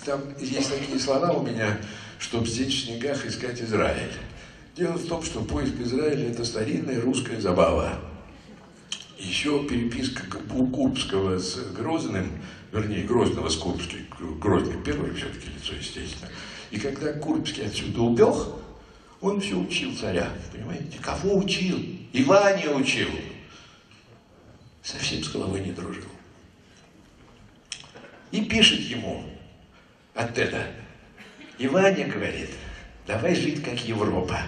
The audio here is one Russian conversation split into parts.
там есть такие слова у меня, чтобы здесь в снегах искать Израиль. Дело в том, что поиск Израиля – это старинная русская забава. Еще переписка Курбского с Грозным, вернее, Грозного с Курбским, Грозный первое все-таки лицо, естественно. И когда Курбский отсюда убег, он все учил царя, понимаете? Кого учил? Иване учил. Совсем с головой не дружил. И пишет ему от это. Иваня говорит, давай жить как Европа.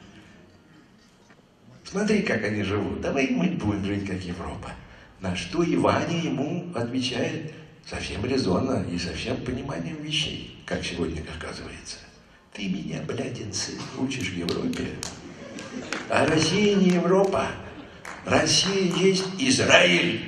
Смотри, как они живут. Давай мы будем жить как Европа. На что Иваня ему отвечает совсем резонно и со всем пониманием вещей, как сегодня оказывается. Ты меня, блядин, сын, учишь в Европе. А Россия не Европа. Россия есть Израиль.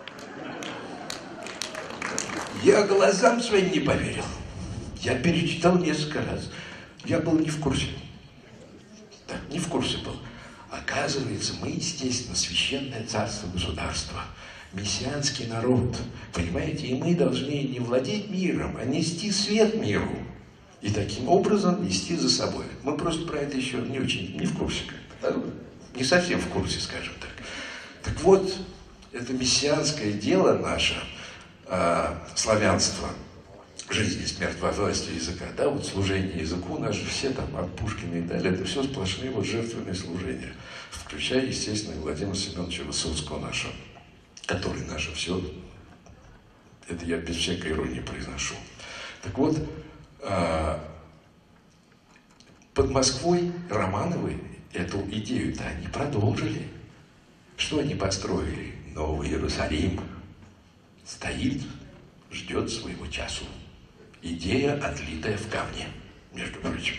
Я глазам своим не поверил. Я перечитал несколько раз. Я был не в курсе. Да, не в курсе был. Оказывается, мы, естественно, священное царство государства, мессианский народ, понимаете, и мы должны не владеть миром, а нести свет миру. И таким образом нести за собой. Мы просто про это еще не очень, не в курсе, не совсем в курсе, скажем так. Так вот, это мессианское дело наше, славянство, жизнь и смерть во власти языка, да, вот служение языку, у нас же все там от Пушкина и далее, это все сплошные вот жертвенные служения, включая, естественно, и Владимира Семеновича Высоцкого нашего, который наше все, это я без всякой иронии произношу. Так вот, под Москвой Романовы эту идею-то они продолжили. Что они построили? Новый Иерусалим стоит, ждет своего часу. Идея, отлитая в камне, между прочим.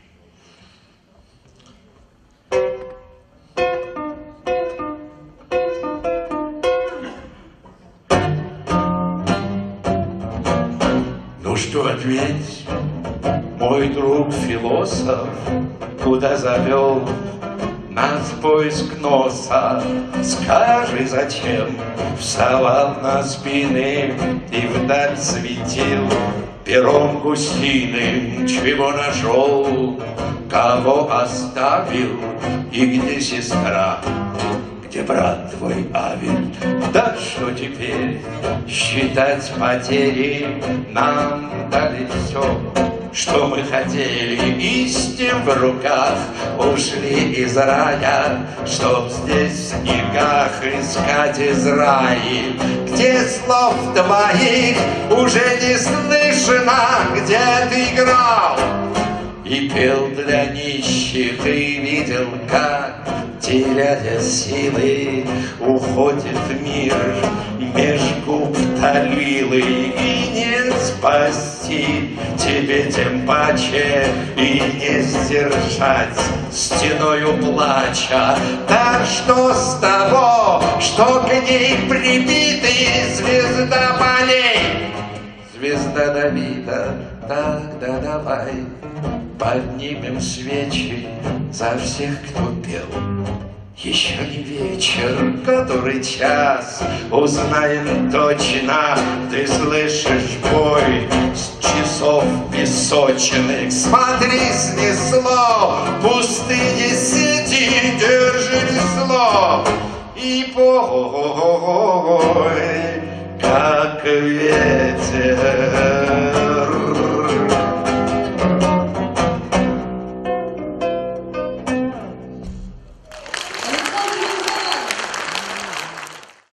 Ну что, ответь, мой друг философ, куда завел нас поиск носа? Скажи, зачем вставал на спины и вдаль светил пером гусиным, чего нашел, кого оставил, и где сестра, где брат твой Авель? Да что теперь считать потери, нам дали все, что мы хотели, и с тем в руках ушли из рая, чтоб здесь в снегах искать Израиль, где слов твоих уже не слышно, где ты играл и пел для нищих, и видел, как, теряя силы, уходит мир меж губ Талилы, и не спасти тебе тем паче, и не сдержать стеною плача. Да что с того, что к ней прибиты звезда полей, звезда Давида? Тогда давай поднимем свечи за всех, кто пел. Еще не вечер, который час, узнаем точно, ты слышишь бой с часов песочных. Смотри, снесло пустые сети, держи весло и пой, как ветер.